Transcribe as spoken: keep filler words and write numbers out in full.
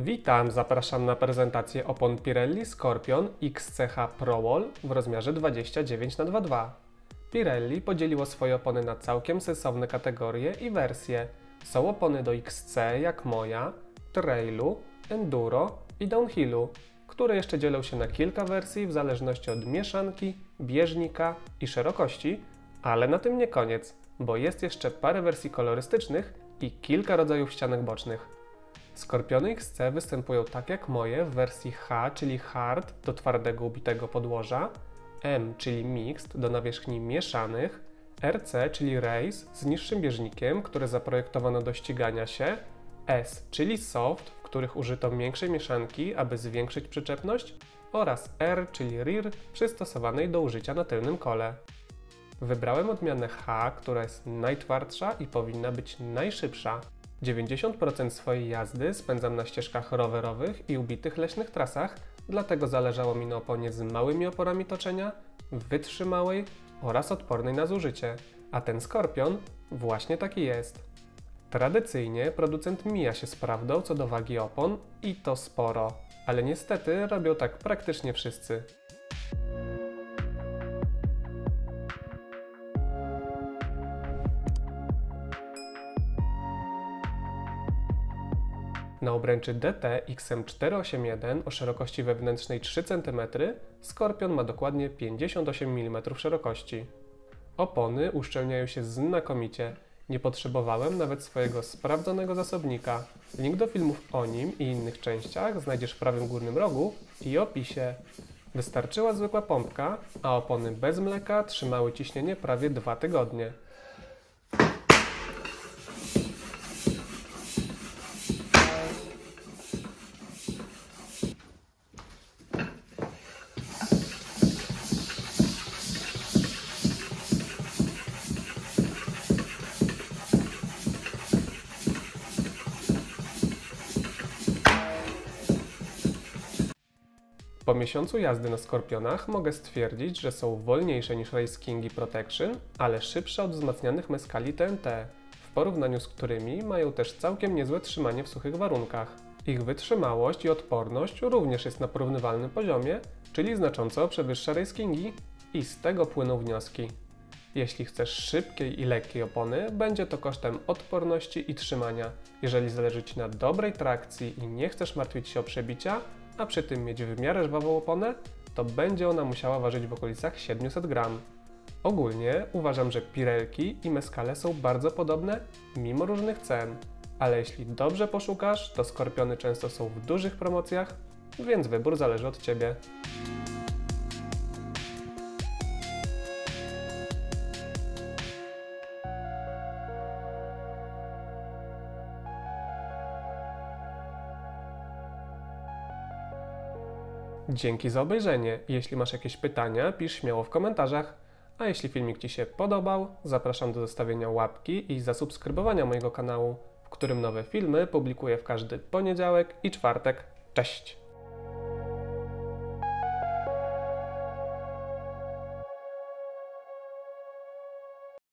Witam, zapraszam na prezentację opon Pirelli Scorpion X C H Pro Wall w rozmiarze dwadzieścia dziewięć na dwadzieścia dwa. Pirelli podzieliło swoje opony na całkiem sensowne kategorie i wersje. Są opony do X C jak moja, Trailu, Enduro i Downhillu, które jeszcze dzielą się na kilka wersji w zależności od mieszanki, bieżnika i szerokości, ale na tym nie koniec, bo jest jeszcze parę wersji kolorystycznych i kilka rodzajów ścianek bocznych. Skorpiony X C występują tak jak moje w wersji H, czyli hard do twardego ubitego podłoża, M, czyli mixed do nawierzchni mieszanych, R C, czyli race z niższym bieżnikiem, które zaprojektowano do ścigania się, S, czyli soft, w których użyto miększej mieszanki, aby zwiększyć przyczepność, oraz R, czyli rear, przystosowanej do użycia na tylnym kole. Wybrałem odmianę H, która jest najtwardsza i powinna być najszybsza. dziewięćdziesiąt procent swojej jazdy spędzam na ścieżkach rowerowych i ubitych leśnych trasach, dlatego zależało mi na oponie z małymi oporami toczenia, wytrzymałej oraz odpornej na zużycie, a ten Skorpion właśnie taki jest. Tradycyjnie producent mija się z prawdą co do wagi opon i to sporo, ale niestety robią tak praktycznie wszyscy. Na obręczy D T X M czterysta osiemdziesiąt jeden o szerokości wewnętrznej trzy centymetry Skorpion ma dokładnie pięćdziesiąt osiem milimetrów szerokości. Opony uszczelniają się znakomicie. Nie potrzebowałem nawet swojego sprawdzonego zasobnika. Link do filmów o nim i innych częściach znajdziesz w prawym górnym rogu i opisie. Wystarczyła zwykła pompka, a opony bez mleka trzymały ciśnienie prawie dwa tygodnie. Po miesiącu jazdy na Skorpionach mogę stwierdzić, że są wolniejsze niż Race King i Protection, ale szybsze od wzmacnianych Meskali T N T, w porównaniu z którymi mają też całkiem niezłe trzymanie w suchych warunkach. Ich wytrzymałość i odporność również jest na porównywalnym poziomie, czyli znacząco przewyższa Race Kingi i z tego płyną wnioski. Jeśli chcesz szybkiej i lekkiej opony, będzie to kosztem odporności i trzymania. Jeżeli zależy Ci na dobrej trakcji i nie chcesz martwić się o przebicia, a przy tym mieć w miarę żwawą oponę, to będzie ona musiała ważyć w okolicach siedmiuset gramów. Ogólnie uważam, że Pirelki i Meskale są bardzo podobne, mimo różnych cen, ale jeśli dobrze poszukasz, to Skorpiony często są w dużych promocjach, więc wybór zależy od Ciebie. Dzięki za obejrzenie. Jeśli masz jakieś pytania, pisz śmiało w komentarzach. A jeśli filmik Ci się podobał, zapraszam do zostawienia łapki i zasubskrybowania mojego kanału, w którym nowe filmy publikuję w każdy poniedziałek i czwartek. Cześć!